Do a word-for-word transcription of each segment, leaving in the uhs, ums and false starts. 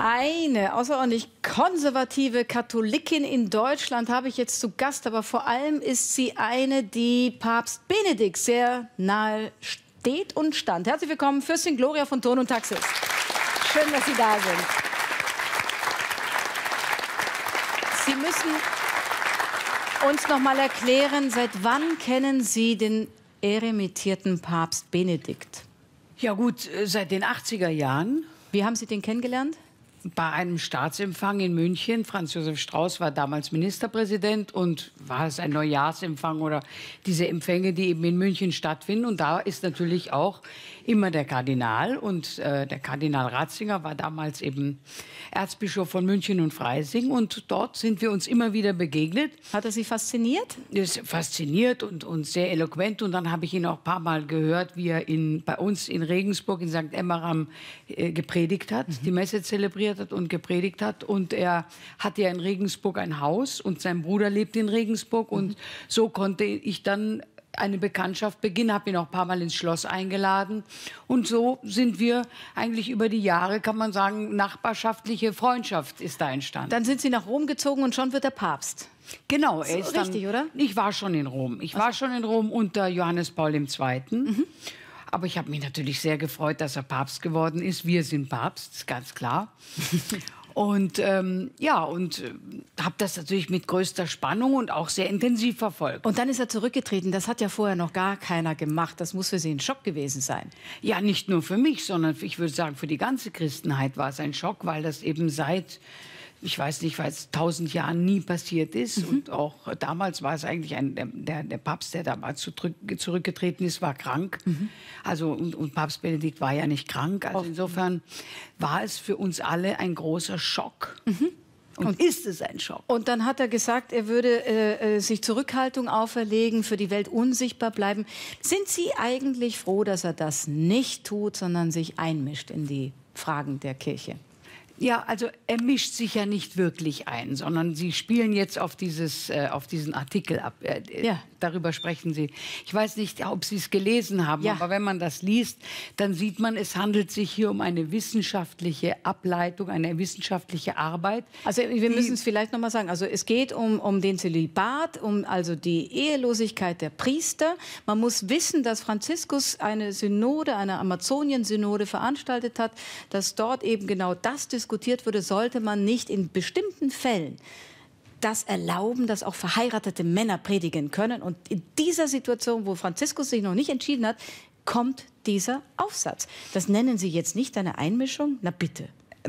Eine außerordentlich konservative Katholikin in Deutschland habe ich jetzt zu Gast, aber vor allem ist sie eine, die Papst Benedikt sehr nahe steht und stand. Herzlich willkommen, Fürstin Gloria von Thurn und Taxis. Schön, dass Sie da sind. Sie müssen uns noch mal erklären, seit wann kennen Sie den emeritierten Papst Benedikt? Ja gut, seit den achtziger Jahren. Wie haben Sie den kennengelernt? Bei einem Staatsempfang in München. Franz Josef Strauß war damals Ministerpräsident und war es ein Neujahrsempfang oder diese Empfänge, die eben in München stattfinden. Und da ist natürlich auch immer der Kardinal. Und äh, der Kardinal Ratzinger war damals eben Erzbischof von München und Freising. Und dort sind wir uns immer wieder begegnet. Hat er Sie fasziniert? Er ist fasziniert und, und sehr eloquent. Und dann habe ich ihn auch ein paar Mal gehört, wie er in, bei uns in Regensburg in Sankt Emmeram äh, gepredigt hat, mhm. die Messe zelebriert hat und gepredigt hat. Und er hatte ja in Regensburg ein Haus und sein Bruder lebt in Regensburg. Mhm. Und so konnte ich dann eine Bekanntschaft beginnen, habe ihn auch ein paar Mal ins Schloss eingeladen. Und so sind wir eigentlich über die Jahre, kann man sagen, nachbarschaftliche Freundschaft ist da entstanden. Dann sind Sie nach Rom gezogen und schon wird er Papst. Genau, er ist so richtig, dann, oder? Ich war schon in Rom. Ich war schon in Rom unter Johannes Paul der Zweite. Mhm. Aber ich habe mich natürlich sehr gefreut, dass er Papst geworden ist. Wir sind Papst, ist ganz klar. Und ähm, ja, und äh, habe das natürlich mit größter Spannung und auch sehr intensiv verfolgt. Und dann ist er zurückgetreten. Das hat ja vorher noch gar keiner gemacht. Das muss für Sie ein Schock gewesen sein. Ja, nicht nur für mich, sondern ich würde sagen, für die ganze Christenheit war es ein Schock, weil das eben seit, ich weiß nicht, weil es tausend Jahren nie passiert ist. Mhm. Und auch damals war es eigentlich ein, der, der Papst, der damals zurück, zurückgetreten ist, war krank. Mhm. Also, und, und Papst Benedikt war ja nicht krank. Also insofern war es für uns alle ein großer Schock. Mhm. Und, und ist es ein Schock. Und dann hat er gesagt, er würde äh, sich Zurückhaltung auferlegen, für die Welt unsichtbar bleiben. Sind Sie eigentlich froh, dass er das nicht tut, sondern sich einmischt in die Fragen der Kirche? Ja, also er mischt sich ja nicht wirklich ein, sondern Sie spielen jetzt auf, dieses, äh, auf diesen Artikel ab. Äh, ja. Darüber sprechen Sie. Ich weiß nicht, ob Sie es gelesen haben, ja. aber wenn man das liest, dann sieht man, es handelt sich hier um eine wissenschaftliche Ableitung, eine wissenschaftliche Arbeit. Also wir müssen es vielleicht noch mal sagen. Also es geht um, um den Zölibat, um also die Ehelosigkeit der Priester. Man muss wissen, dass Franziskus eine Synode, eine Amazonien-Synode veranstaltet hat, dass dort eben genau das diskutiert wurde, sollte man nicht in bestimmten Fällen das erlauben, dass auch verheiratete Männer predigen können. Und in dieser Situation, wo Franziskus sich noch nicht entschieden hat, kommt dieser Aufsatz. Das nennen Sie jetzt nicht eine Einmischung? Na bitte.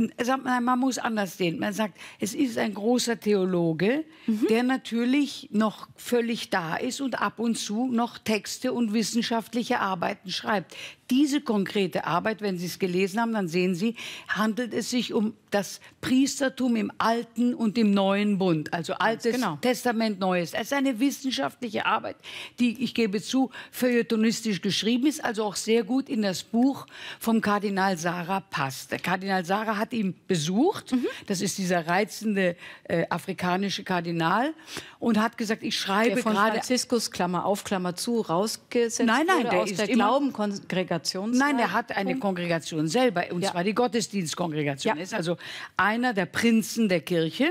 Man muss anders sehen. Man sagt, es ist ein großer Theologe, mhm. der natürlich noch völlig da ist und ab und zu noch Texte und wissenschaftliche Arbeiten schreibt. Diese konkrete Arbeit, wenn Sie es gelesen haben, dann sehen Sie, handelt es sich um das Priestertum im Alten und im Neuen Bund. Also Altes genau. Testament, Neues. Es ist eine wissenschaftliche Arbeit, die, ich gebe zu, feuilletonistisch geschrieben ist, also auch sehr gut in das Buch vom Kardinal Sarah passt. Der Kardinal Sarah hat ihn besucht, mhm. das ist dieser reizende äh, afrikanische Kardinal, und hat gesagt, ich schreibe der von gerade... Franziskus, Klammer auf, Klammer zu, rausgesetzt nein, nein, wurde der aus ist der Glaubenkongregation. Nein, der hat eine Kongregation selber, und ja. zwar die Gottesdienstkongregation. Ja. Ist also einer der Prinzen der Kirche.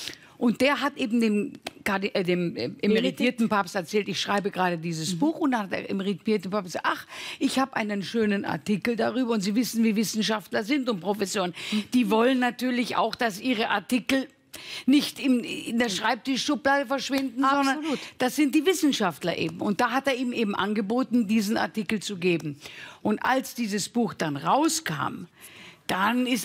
Und der hat eben dem, äh, dem äh, emeritierten Papst erzählt, ich schreibe gerade dieses mhm. Buch. Und dann hat der emeritierte Papst gesagt, ach, ich habe einen schönen Artikel darüber. Und Sie wissen, wie Wissenschaftler sind und Professoren. Mhm. Die wollen natürlich auch, dass ihre Artikel nicht im, in der Schreibtischschublade verschwinden, Absolut. sondern das sind die Wissenschaftler eben. Und da hat er ihm eben angeboten, diesen Artikel zu geben. Und als dieses Buch dann rauskam, dann ist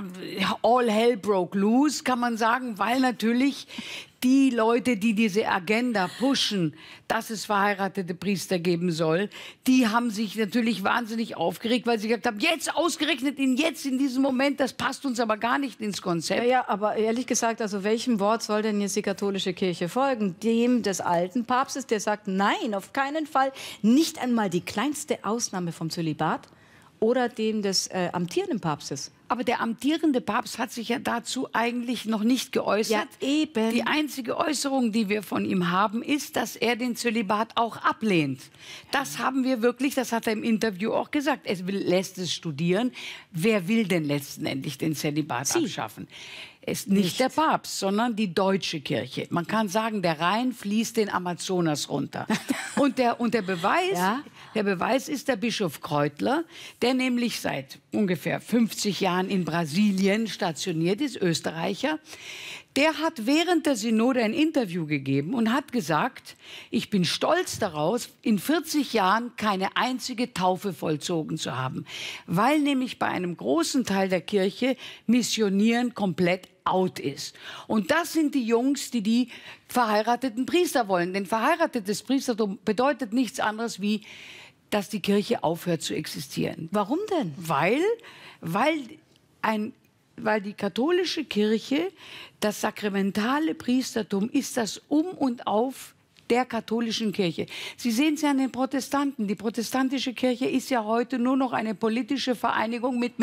all hell broke loose, kann man sagen, weil natürlich die Leute, die diese Agenda pushen, dass es verheiratete Priester geben soll, die haben sich natürlich wahnsinnig aufgeregt, weil sie gesagt haben, jetzt ausgerechnet in jetzt, in diesem Moment, das passt uns aber gar nicht ins Konzept. Ja, ja, aber ehrlich gesagt, also welchem Wort soll denn jetzt die katholische Kirche folgen? Dem des alten Papstes, der sagt, nein, auf keinen Fall, nicht einmal die kleinste Ausnahme vom Zölibat? Oder dem des äh, amtierenden Papstes? aber der amtierende Papst hat sich ja dazu eigentlich noch nicht geäußert. Ja, eben. Die einzige Äußerung, die wir von ihm haben, ist, dass er den Zölibat auch ablehnt. Das haben wir wirklich, das hat er im Interview auch gesagt. Er will, lässt es studieren. Wer will denn letztendlich den Zölibat Sie. abschaffen? Es ist nicht, nicht der Papst, sondern die deutsche Kirche. Man kann sagen, der Rhein fließt den Amazonas runter. Und der, und der Beweis... Ja? Der Beweis ist der Bischof Kreutler, der nämlich seit ungefähr fünfzig Jahren in Brasilien stationiert ist, Österreicher. Der hat während der Synode ein Interview gegeben und hat gesagt, ich bin stolz daraus, in vierzig Jahren keine einzige Taufe vollzogen zu haben, weil nämlich bei einem großen Teil der Kirche Missionieren komplett out ist. Und das sind die Jungs, die die verheirateten Priester wollen. Denn verheiratetes Priestertum bedeutet nichts anderes wie, dass die Kirche aufhört zu existieren. Warum denn? Weil, weil, ein, weil die katholische Kirche, das sakramentale Priestertum ist das Um und Auf der katholischen Kirche. Sie sehen es ja an den Protestanten. Die protestantische Kirche ist ja heute nur noch eine politische Vereinigung mit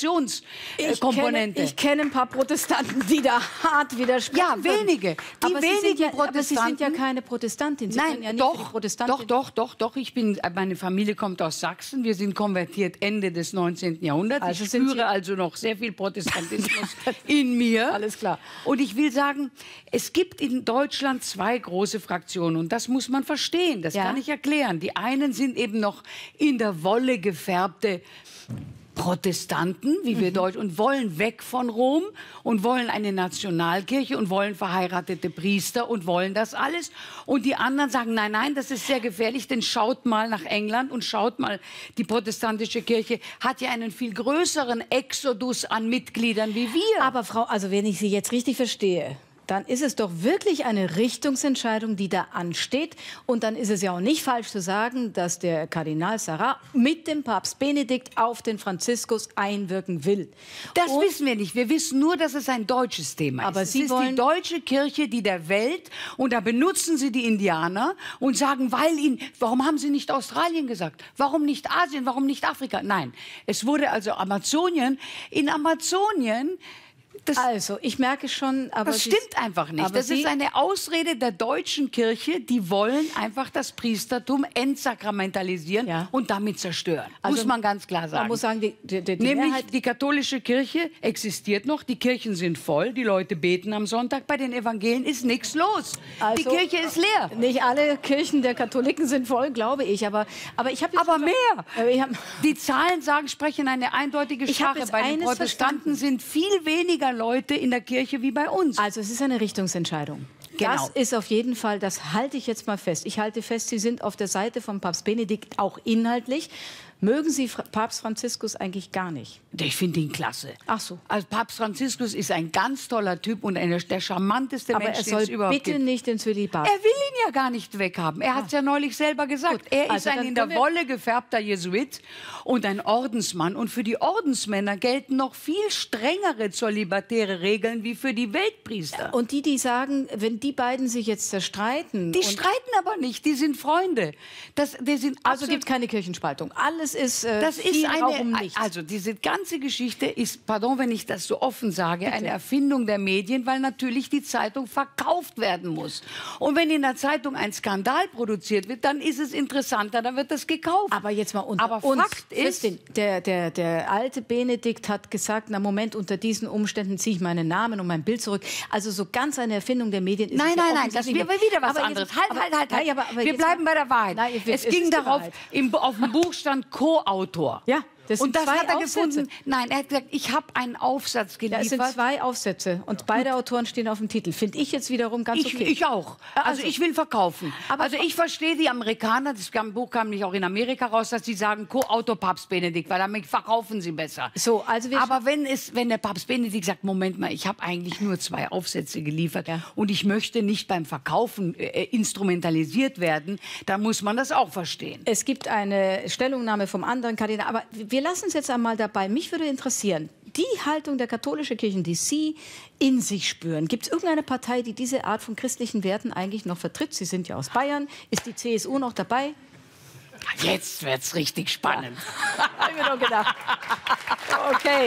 Meditationskomponente. Ich, ich kenne ein paar Protestanten, die da hart widersprechen. Ja, wenige. Die aber wenigen ja, Protestanten. Aber Sie sind ja keine Protestatin. Sie Nein, ja nicht doch, Protestantin. doch, doch, doch, doch. Ich bin, meine Familie kommt aus Sachsen. Wir sind konvertiert Ende des neunzehnten Jahrhunderts. Also ich spüre also noch sehr viel Protestantismus in mir. Alles klar. Und ich will sagen, es gibt in Deutschland zwei große Fraktionen. Und das muss man verstehen, das ja. kann ich erklären. Die einen sind eben noch in der Wolle gefärbte Protestanten, wie wir mhm. Deutsch, und wollen weg von Rom und wollen eine Nationalkirche und wollen verheiratete Priester und wollen das alles. Und die anderen sagen, nein, nein, das ist sehr gefährlich, denn schaut mal nach England und schaut mal, die protestantische Kirche hat ja einen viel größeren Exodus an Mitgliedern wie wir. Aber Frau, also wenn ich Sie jetzt richtig verstehe, dann ist es doch wirklich eine Richtungsentscheidung, die da ansteht. Und dann ist es ja auch nicht falsch zu sagen, dass der Kardinal Sarrat mit dem Papst Benedikt auf den Franziskus einwirken will. Das Und wissen wir nicht. Wir wissen nur, dass es ein deutsches Thema aber ist. Sie es ist wollen die deutsche Kirche, die der Welt, und da benutzen sie die Indianer und sagen, weil ihnen, warum haben sie nicht Australien gesagt? Warum nicht Asien? Warum nicht Afrika? Nein, es wurde also Amazonien. In Amazonien Das, also, ich merke schon, aber das stimmt einfach nicht. Das Sie ist eine Ausrede der deutschen Kirche. Die wollen einfach das Priestertum entsakramentalisieren ja. und damit zerstören. Also, muss man ganz klar sagen. Man muss sagen, die, die, die Nämlich Mehrheit die katholische Kirche existiert noch. Die Kirchen sind voll. Die Leute beten am Sonntag. Bei den Evangelien ist nichts los. Also, die Kirche ist leer. Nicht alle Kirchen der Katholiken sind voll, glaube ich. Aber, aber, ich hab aber mehr. Ich hab, die Zahlen sagen, sprechen eine eindeutige Sprache. Bei den Protestanten verstanden. sind viel weniger Leute in der Kirche wie bei uns. Also es ist eine Richtungsentscheidung. Genau. Das ist auf jeden Fall, das halte ich jetzt mal fest. Ich halte fest, Sie sind auf der Seite von Papst Benedikt auch inhaltlich. Mögen Sie Papst Franziskus eigentlich gar nicht? Ich finde ihn klasse. Ach so. Also Papst Franziskus ist ein ganz toller Typ und eine, der charmanteste Aber Mensch, er soll den es überhaupt bitte gibt. nicht den Zölibat. Er will ihn ja gar nicht weghaben. Er ah. hat es ja neulich selber gesagt. Gut. Er Also ist ein in der Wolle gefärbter Jesuit und ein Ordensmann. Und für die Ordensmänner gelten noch viel strengere zölibatäre Regeln wie für die Weltpriester. Und die, die sagen, wenn die beiden sich jetzt zerstreiten... Die streiten aber nicht, die sind Freunde. Das, die sind also gibt es keine Kirchenspaltung. Alles ist... Äh, das ist eine, um also diese ganze Geschichte ist, pardon, wenn ich das so offen sage, Bitte. eine Erfindung der Medien, weil natürlich die Zeitung verkauft werden muss. Und wenn in der Zeitung ein Skandal produziert wird, dann ist es interessanter, dann wird das gekauft. Aber jetzt mal unter Aber uns, Fakt ist, Christin, der, der, der alte Benedikt hat gesagt, na Moment, unter diesen Umständen ziehe ich meinen Namen und mein Bild zurück. Also so ganz eine Erfindung der Medien ist Nein, es nein, ja nein, das wäre wieder was aber anderes. Jetzt, halt, aber, halt, halt, halt. Nein, aber, aber Wir bleiben bei der Wahrheit. Nein, es ging darauf, im, auf dem Buch stand Co-Autor. Ja. Das und das hat er Aufsätze. gefunden. Nein, er hat gesagt, ich habe einen Aufsatz geliefert. Ja, es sind zwei Aufsätze und beide Gut. Autoren stehen auf dem Titel. Finde ich jetzt wiederum ganz ich, okay. Ich auch. Also, also ich will verkaufen. Aber also ich verstehe die Amerikaner, das Buch kam nicht auch in Amerika raus, dass sie sagen, Co-Autor Papst Benedikt, weil damit verkaufen sie besser. So, also wir Aber wenn, es, wenn der Papst Benedikt sagt, Moment mal, ich habe eigentlich nur zwei Aufsätze geliefert ja. und ich möchte nicht beim Verkaufen äh, instrumentalisiert werden, dann muss man das auch verstehen. Es gibt eine Stellungnahme vom anderen Kardinal, aber wir lassen es jetzt einmal dabei. Mich würde interessieren, die Haltung der katholischen Kirchen, die Sie in sich spüren. Gibt es irgendeine Partei, die diese Art von christlichen Werten eigentlich noch vertritt? Sie sind ja aus Bayern. Ist die C S U noch dabei? Jetzt wird's richtig spannend. Ja. Hab ich mir doch gedacht. Okay.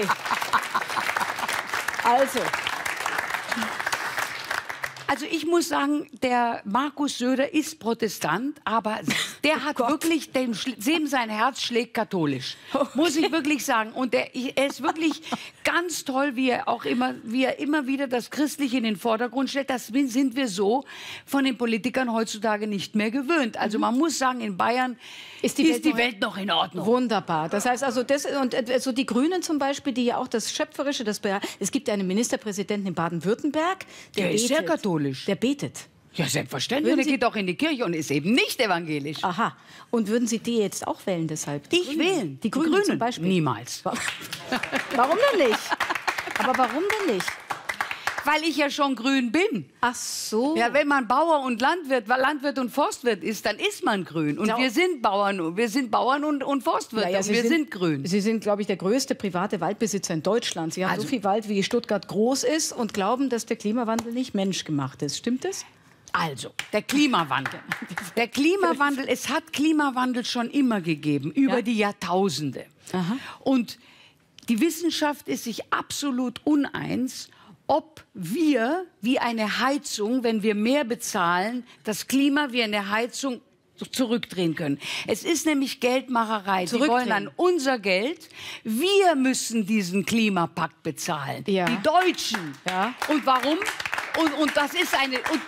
Also. Also ich muss sagen, der Markus Söder ist Protestant, aber der hat oh wirklich, dem, dem sein Herz schlägt katholisch, okay. Muss ich wirklich sagen. Und der, er ist wirklich ganz toll, wie er auch immer, wie er immer wieder das Christliche in den Vordergrund stellt. Das sind wir so von den Politikern heutzutage nicht mehr gewöhnt. Also man muss sagen, in Bayern ist die, ist Welt, die Welt noch in Ordnung. Wunderbar. Das heißt also, das, und also die Grünen zum Beispiel, die ja auch das Schöpferische, das, es gibt ja einen Ministerpräsidenten in Baden-Württemberg, der, der ist sehr katholisch. Der betet. Ja, selbstverständlich. Würden der Sie geht auch in die Kirche und ist eben nicht evangelisch. Aha. Und würden Sie die jetzt auch wählen deshalb? Die ich Grünen? wählen. Die Grünen, Grünen zum Beispiel? Niemals. Warum denn nicht? Aber warum denn nicht? Weil ich ja schon grün bin. Ach so. Ja, wenn man Bauer und Landwirt, Landwirt und Forstwirt ist, dann ist man grün. Und ja. wir sind Bauern, wir sind Bauern und, und Forstwirte. Ja, ja, und wir sind, sind grün. Sie sind, glaube ich, der größte private Waldbesitzer in Deutschland. Sie haben also, so viel Wald, wie Stuttgart groß ist, und glauben, dass der Klimawandel nicht menschgemacht ist. Stimmt das? Also, der Klimawandel. Der Klimawandel, es hat Klimawandel schon immer gegeben, über ja. die Jahrtausende. Aha. Und die Wissenschaft ist sich absolut uneins, ob wir wie eine Heizung, wenn wir mehr bezahlen, das Klima wie eine Heizung zurückdrehen können. Es ist nämlich Geldmacherei. Sie wollen an unser Geld. Wir müssen diesen Klimapakt bezahlen. Ja. Die Deutschen. Ja. Und warum? Und, und das ist eine... Und,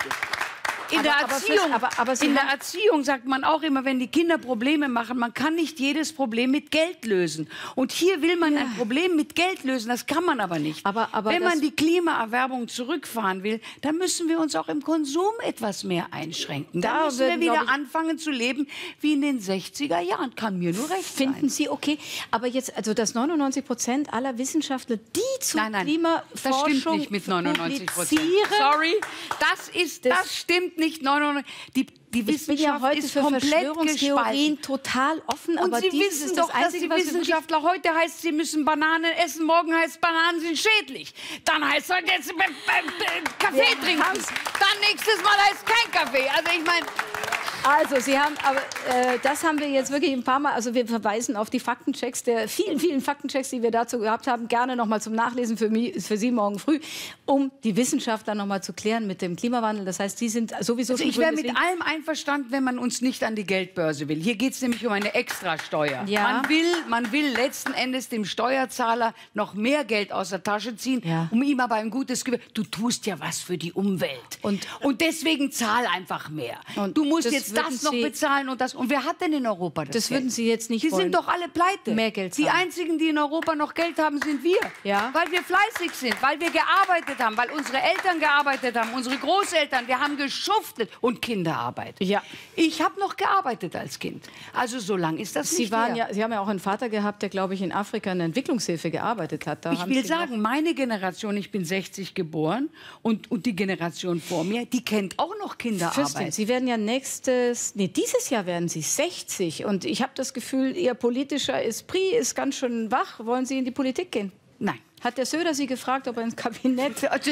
In, aber, der Erziehung, aber, aber, aber in der Erziehung sagt man auch immer, wenn die Kinder Probleme machen, man kann nicht jedes Problem mit Geld lösen. Und hier will man ja. ein Problem mit Geld lösen, das kann man aber nicht. Aber, aber wenn man die Klimaerwärmung zurückfahren will, dann müssen wir uns auch im Konsum etwas mehr einschränken. Da, da müssen wir wieder ich, anfangen zu leben wie in den sechziger Jahren. Kann mir nur recht Finden sein. Sie okay? Aber jetzt, also dass neunundneunzig Prozent aller Wissenschaftler, die zur nein, nein, Klimaforschung das stimmt nicht mit neunundneunzig Prozent. Sorry, das ist, das, das stimmt nicht neunundneunzig. Die, die Wissenschaft ich bin ja heute ist für komplett Verschwörungstheorien gespalten. total offen. Und aber Sie wissen doch, das Einzige, dass die Wissenschaftler heute heißt, sie müssen Bananen essen, morgen heißt, Bananen sind schädlich. Dann heißt es jetzt äh, äh, Kaffee Wir trinken. Dann nächstes Mal heißt kein Kaffee. Also ich meine... Also, Sie haben, aber äh, das haben wir jetzt wirklich ein paar Mal, also wir verweisen auf die Faktenchecks, der vielen, vielen Faktenchecks, die wir dazu gehabt haben, gerne noch mal zum Nachlesen für, mich, für Sie morgen früh, um die Wissenschaft dann noch mal zu klären mit dem Klimawandel. Das heißt, Sie sind sowieso... Also ich wäre mit allem einverstanden, wenn man uns nicht an die Geldbörse will. Hier geht es nämlich um eine Extrasteuer. Ja. Man will, man will letzten Endes dem Steuerzahler noch mehr Geld aus der Tasche ziehen, ja. um ihm aber ein gutes Gefühl... Du tust ja was für die Umwelt. Und, und deswegen zahl einfach mehr. Und du musst jetzt das noch Sie bezahlen und das. Und wer hat denn in Europa das Das Geld? würden Sie jetzt nicht Die wollen. sind doch alle pleite. Mehr Geld zahlen. Die einzigen, die in Europa noch Geld haben, sind wir. Ja. Weil wir fleißig sind, weil wir gearbeitet haben, weil unsere Eltern gearbeitet haben, unsere Großeltern, wir haben geschuftet und Kinderarbeit. Ja. Ich habe noch gearbeitet als Kind. Also so lange ist das Sie nicht waren her. ja, Sie haben ja auch einen Vater gehabt, der, glaube ich, in Afrika in der Entwicklungshilfe gearbeitet hat. Da ich will sagen, meine Generation, ich bin sechzig geboren und, und die Generation vor mir, die kennt auch noch Kinderarbeit. Fürstin, Sie werden ja nächstes, nee, dieses Jahr werden Sie sechzig. Und ich habe das Gefühl, Ihr politischer Esprit ist ganz schön wach. Wollen Sie in die Politik gehen? Nein. Hat der Söder Sie gefragt, ob er ins Kabinett... Also,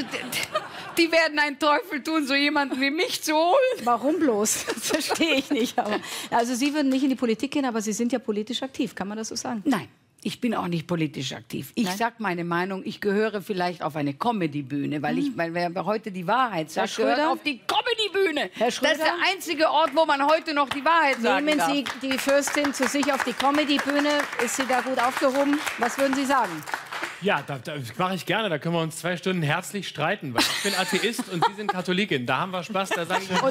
die werden einen Teufel tun, so jemanden wie mich zu holen. Warum bloß? Das verstehe ich nicht. Aber, also Sie würden nicht in die Politik gehen, aber Sie sind ja politisch aktiv. Kann man das so sagen? Nein. Ich bin auch nicht politisch aktiv. Ich sage meine Meinung, ich gehöre vielleicht auf eine Comedy-Bühne, weil, ich, weil wer heute die Wahrheit sagt, gehört auf die Comedy-Bühne. Das ist der einzige Ort, wo man heute noch die Wahrheit sagen Nehmen darf. Sie die Fürstin zu sich auf die Comedy-Bühne. Ist sie da gut aufgehoben? Was würden Sie sagen? Ja, das da mache ich gerne. Da können wir uns zwei Stunden herzlich streiten. Weil ich bin Atheist und Sie sind Katholikin. Da haben wir Spaß. Da sage ich jetzt.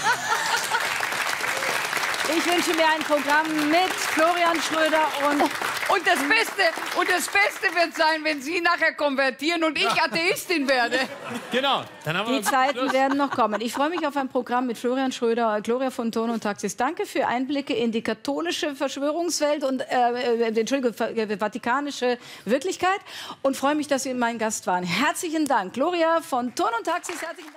Ich wünsche mir ein Programm mit Florian Schröder und... Und das Beste, und das Beste wird sein, wenn Sie nachher konvertieren und ich Atheistin werde. Genau. Dann haben wir Die Zeiten Schluss. werden noch kommen. Ich freue mich auf ein Programm mit Florian Schröder, Gloria von Thurn und Taxis. Danke für Einblicke in die katholische Verschwörungswelt und äh, Entschuldigung, vatikanische Wirklichkeit. Und freue mich, dass Sie mein Gast waren. Herzlichen Dank. Gloria von Thurn und Taxis. Herzlichen Dank.